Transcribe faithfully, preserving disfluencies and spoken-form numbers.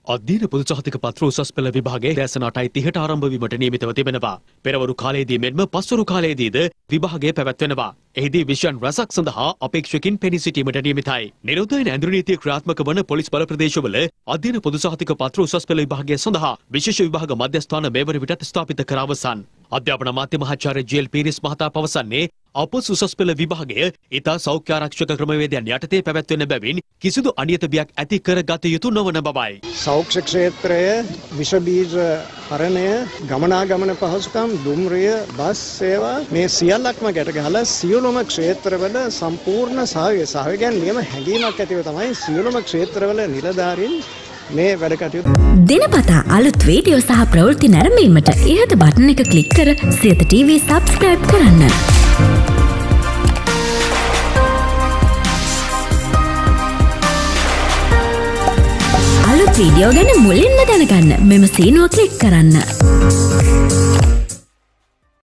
අධ්‍යයන පොදු සහතික පත්‍ර උසස් පෙළ විභාගයේ දැසන අටයි තිහට ආරම්භ වීමට නියමිතව තිබෙනවා. පෙරවරු කාලයේදී මෙන්ම පස්වරු කාලයේදීද විභාගය පැවැත්වෙනවා. එහිදී විෂයන් රසක් සඳහා අපේක්ෂකයින් පෙනී සිටීමට නියමිතයි. නිරෝධයෙන් ඇඳුරු නීතිය ක්‍රියාත්මක වන පොලිස් බල ප්‍රදේශවල අධ්‍යයන පොදු සහතික පත්‍ර උසස් පෙළ විභාගය සඳහා විශේෂ විභාග මධ්‍යස්ථාන මෙවර විටත් ස්ථාපිත කර අවසන්. අධ්‍යාපන අමාත්‍ය මහාචාර්ය ජී.එල්. පීරිස් මහතා පවසන්නේ අපොස් උසස් පෙළ විභාගය ඉතා සෞඛ්‍ය ආරක්ෂක ක්‍රමවේදයන් යටතේ පැවැත්වෙන බැවින් කිසිදු අනියත බියක් ඇති කරගත යුතු නොවන බවයි. සෞඛ්‍ය ක්ෂේත්‍රය, විෂ බීජ හරණය, ගමනාගමන පහසුකම්, දුම්රිය, බස් සේවා මේ සියල්ලක්ම ගැට ගහලා සියලුම ක්ෂේත්‍රවල සම්පූර්ණ සහයෝගය සහයෝගයන් නියම හැඟීමක් ඇතිව තමයි සියලුම ක්ෂේත්‍රවල නිලධාරීන් මේ වැඩ කටයුතු. දිනපතා අලුත් වීඩියෝ සහ ප්‍රවෘත්ති නැරඹීමට ඉහත බටන් එක ක්ලික් කර සියත ටීවී සබ්ස්ක්‍රයිබ් කරන්න. අලුත් වීඩියෝ ගැන මුලින්ම දැනගන්න මෙම සීනුව ක්ලික් කරන්න.